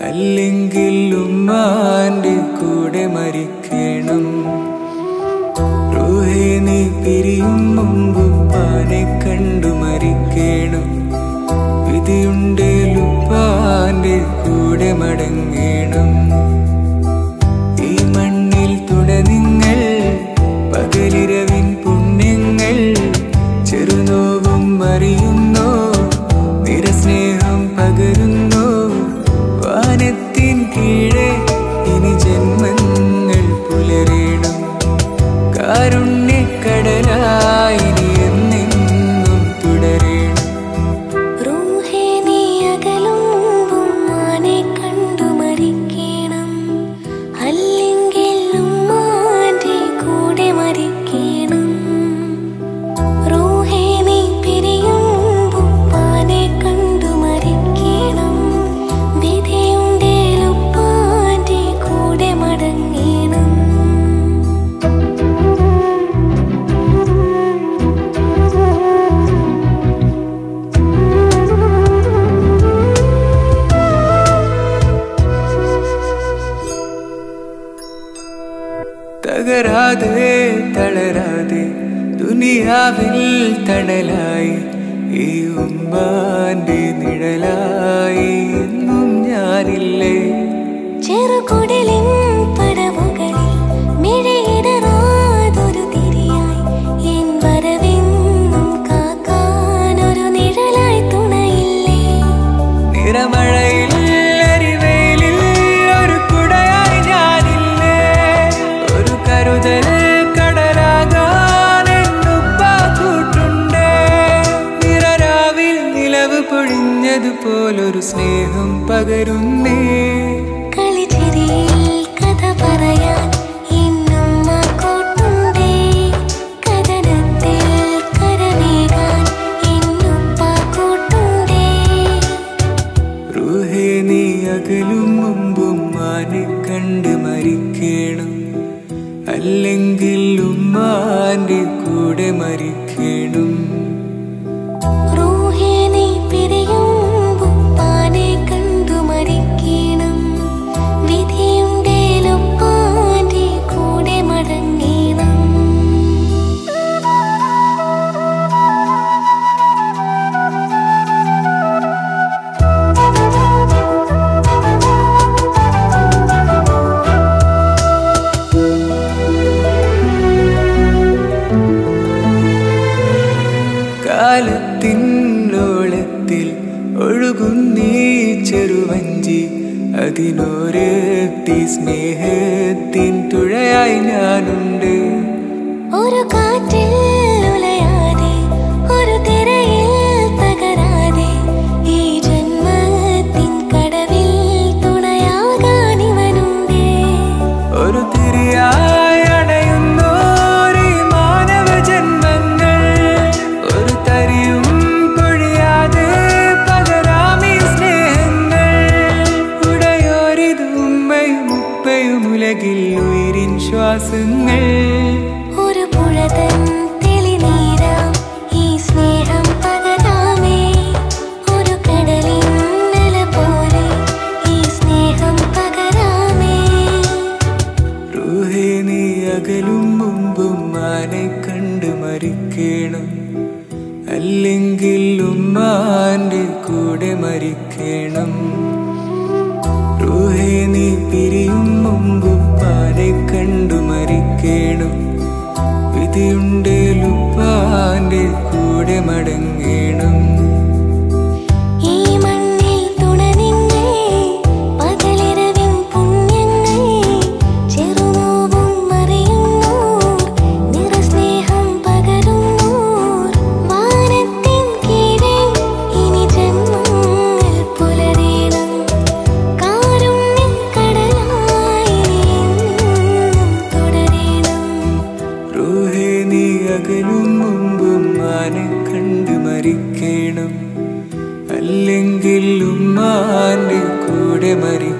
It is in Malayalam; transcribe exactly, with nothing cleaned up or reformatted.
അല്ലെങ്കിൽ ഉമ്മാന്റെ കൂടെ മരിക്കണം. റൂഹേ നീ പിരിയും മുമ്പ് ഉപ്പാനെ കണ്ടു മരിക്കണം. വിധിയുണ്ടേൽ ഉപ്പാന്റെ കൂടെ മടങ്ങണം. ഈ മണ്ണിൽ തുണ നിങ്ങൾ പകലിരവിൻ പുണ്യങ്ങൾ ചെറുനോവും അറിയുന്നോ നിരസ്നേഹം പകരുന്നോ വാനത്തിൻ കീഴെ ഇനി ജന്മങ്ങൾ പുലരേണം. കാരുണ്യക്കടലായി ഇനി എന്നെന്നും തുടരേണം. റൂഹേ നീ അകലും ഉമ്മാനെ കണ്ടു മരിക്കണം. അല്ലെങ്കിൽ ഉമ്മാന്റെ കൂടെ മരിക്കണം. റൂഹേ നീ പിരിയും ഉപ്പാനെ കണ്ടു മരിക്കണം. വിധിയുണ്ടേൽ ഉപ്പാന്റെ കൂടെ മടങ്ങണം. തകരാതെ തളരാതെ ദുനിയാവിൽ തണലായി ഈ ഉമ്മാന്റെ നിഴലായി എന്നും ഞാനില്ലേ. ചെറുകുടലിൻ പടവുകളിൽ മിഴിയിടറാതൊരു തിരിയായി എൻ വരവെന്നും കാക്കാനൊരു നിഴലായി തുണയില്ലേ. നിറമഴയിൽ എരിവെയിലിൽ ഒരു കുടയായി ഞാനില്ലേ. ഒരു കരുതൽ കടലാകാൻ എന്നുപ്പാ കൂട്ടുണ്ടേ. നിറരാവിൽ നിലവ് പൊഴിഞ്ഞതുപോലൊരു സ്നേഹം പകരുന്നേ. കളിച്ചിരിയിൽ കഥ പറയാൻ ഇന്നുമ്മ കൂട്ടുണ്ടേ. കഥനത്തിൽ കരവേകാൻ ഇന്നുപ്പ കൂട്ടുണ്ടേ. റൂഹേ നീ അകലും മുമ്പും ഉമ്മാനെ കണ്ട് മരിക്കണം. അല്ലെങ്കിൽ ഉമ്മാന്റെ കൂടെ മരിക്കണം. റൂഹേ നീ പിരിയും ഉപ്പാനെ കണ്ടു മരിക്കണം. വിധിയുണ്ടേൽ ഉപ്പാന്റെ കൂടെ മടങ്ങണം. കാലത്തിനോളത്തിൽ ഒഴുകുന്നീ ചെറുവഞ്ചി അതിനോരത്തി സ്നേഹത്തിൻ തുഴയായി ഞാനുണ്ട്. ഒരു കാറ്റിൽ ഉലയാതെ ഒരു തിരയിൽ തകരാതെ ഈ ജന്മത്തിൻ കടവിൽ തുണയാകാൻ ഇവനുണ്ട്. ഒരു തിരിയായി അണയുന്നോരീ മാനവ ജന്മങ്ങൾ ഒരു തരിയും പൊഴിയാതെ പകരാമീ സ്നേഹങ്ങൾ. ഉടയോരിത് ഉമ്മയും ഉപ്പയും ഉലകിൽ ഉയരിൻ ശ്വാസങ്ങൾ. ഒരു പുഴതൻ തെളിനീരാം ഈ സ്നേഹം പകരാമേ. ഒരു കടലിൻ നില പോലെ ഈ സ്നേഹം പകരാമേ. റൂഹേ നീ അകലും മുമ്പ് ഉമ്മാനെ കണ്ട് മരിക്കണം. അല്ലെങ്കിൽ ഉമ്മാന്റെ കൂടെ മരിക്കണം. റൂഹേ നീ പിരിയും മുമ്പ് ഉപ്പാനെ കണ്ടു മരിക്കണം. വിധിയുണ്ടേൽ ഉപ്പാന്റെ കൂടെ മടങ്ങണം. ഈ മണ്ണിൽ തുണ നിങ്ങൾ പകലിരവിൻ പുണ്യങ്ങൾ ചെറുനോവും അറിയുന്നോർ നിറസ്നേഹം പകരുന്നോർ വാനത്തിൻ കീഴെ ഇനി ജന്മങ്ങൾ പുലരേണം. കാരുണ്യക്കടലായി എന്നും തുടരേണം. റൂഹേ നീ അകലും മുമ്പ് ഉമ്മാനെ കണ്ട് മരിക്കണം. അല്ലെങ്കിൽ ഉമ്മാന്റെ കൂടെ മരിക്കണം.